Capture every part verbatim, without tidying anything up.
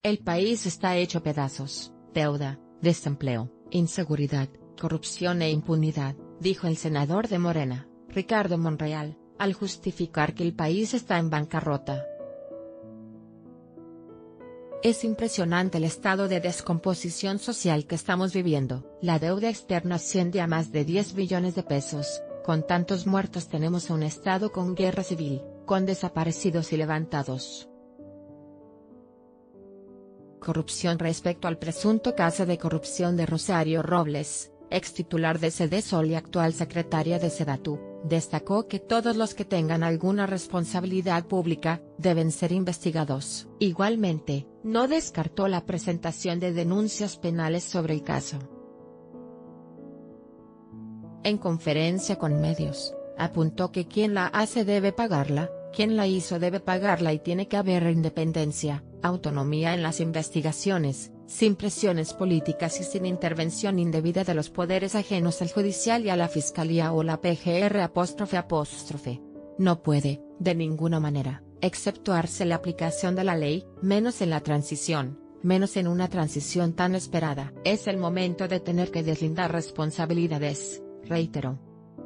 El país está hecho pedazos, deuda, desempleo, inseguridad, corrupción e impunidad, dijo el senador de Morena, Ricardo Monreal, al justificar que el país está en bancarrota. Es impresionante el estado de descomposición social que estamos viviendo. La deuda externa asciende a más de diez billones de pesos, con tantos muertos tenemos un estado con guerra civil, con desaparecidos y levantados. Corrupción. Respecto al presunto caso de corrupción de Rosario Robles, ex titular de Sedesol y actual secretaria de Sedatu, destacó que todos los que tengan alguna responsabilidad pública, deben ser investigados. Igualmente, no descartó la presentación de denuncias penales sobre el caso. En conferencia con medios, apuntó que quien la hace debe pagarla, quien la hizo debe pagarla y tiene que haber independencia, autonomía en las investigaciones, sin presiones políticas y sin intervención indebida de los poderes ajenos al judicial y a la fiscalía o la P G R apóstrofe apóstrofe. No puede, de ninguna manera, exceptuarse la aplicación de la ley, menos en la transición, menos en una transición tan esperada. Es el momento de tener que deslindar responsabilidades, reiteró.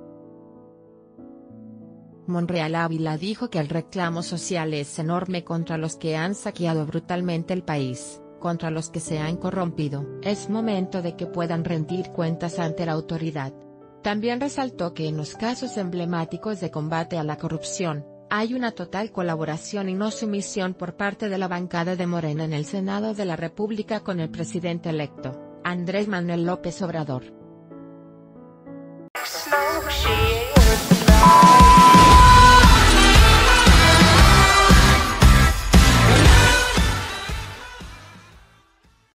Monreal Ávila dijo que el reclamo social es enorme contra los que han saqueado brutalmente el país, contra los que se han corrompido. Es momento de que puedan rendir cuentas ante la autoridad. También resaltó que en los casos emblemáticos de combate a la corrupción, hay una total colaboración y no sumisión por parte de la bancada de Morena en el Senado de la República con el presidente electo, Andrés Manuel López Obrador.